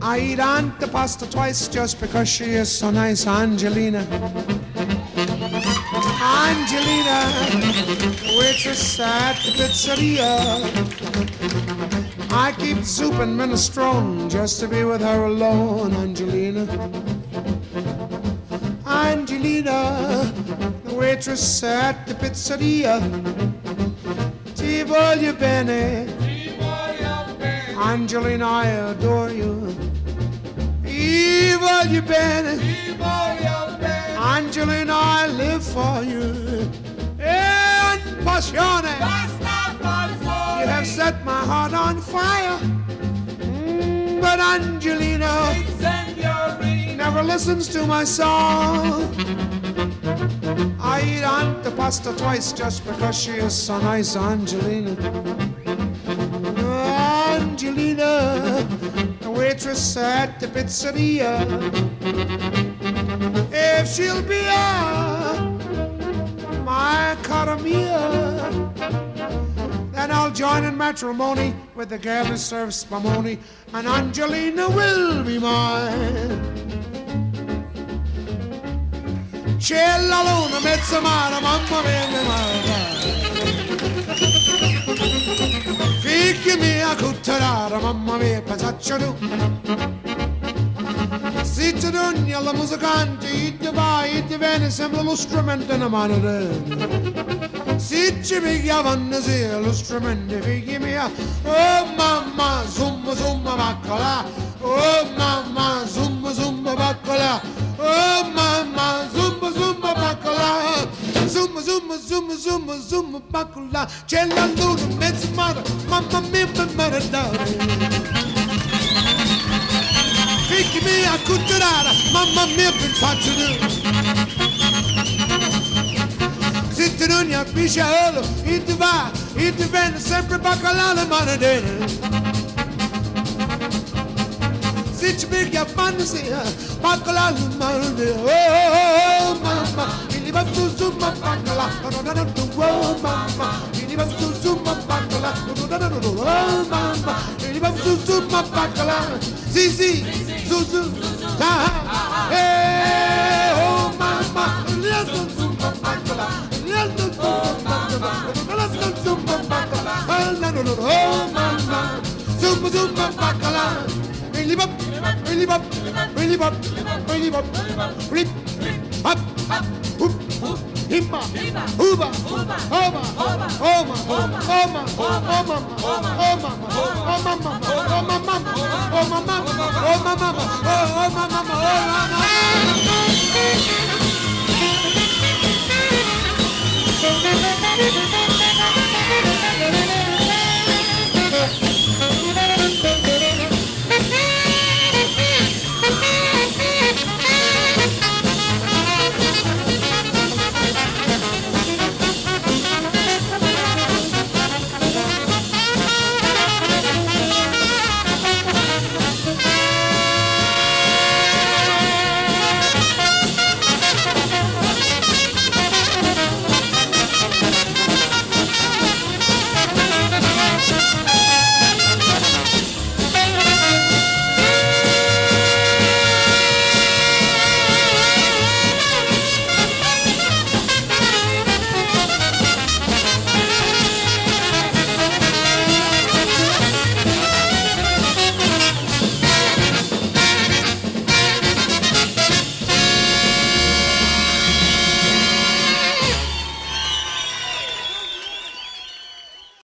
I eat Aunt the pasta twice just because she is so nice, Angelina. Angelina, waitress at the pizzeria. I keep soup and minestrone just to be with her alone, Angelina. Angelina, the waitress at the pizzeria. Ti voglio bene, Angelina, I adore you. Ti voglio bene, Angelina, I live for you. En passione, you have set my heart on fire. But Angelina never listens to my song. I eat Aunt the pasta twice just because she is so nice, Angelina. Angelina, the waitress at the pizzeria. If she'll be my cara mia, then I'll join in matrimony with the girl who serves spumoni, and Angelina will be mine. C'è la luna, mezza mare, mamma mia, mia mare. Figli mia, cutterara, mamma mia, pensaccio tu. Se ti dogni alla musicante, ti vai, ti viene, sembra lo strumento in mano. Se ci pigliavano sia lo strumento, figli mia, oh mamma, zumba zumba baccola, oh mamma, zumba zumba baccola, oh mamma, zumba zumba baccola, zumba zumba zumba zumba zumba baccola, c'è la luna, mezzo mare, mamma mia, mare d'are. Figli mia, cutterara, mamma mia, pensaccio tu. Se ti non ne pisciolo, e ti va, e ti viene sempre baccalà la manadena. Se ci piglia fantasia, baccalà la manadena. Oh, mamma, mi va su su ma baccalà, oh mamma, mi va su su ma baccalà, oh mamma, mi va su su ma baccalà. Sì, sì, su su, oh mamma, su su ma baccalà. Oh mamma, zumba zumba bacala, really bop, really bop, really bop, really bop, rip, hop, hoop, himba, hooba, hoba, homa, homa, homa, homa, homa, homa, homa, homa,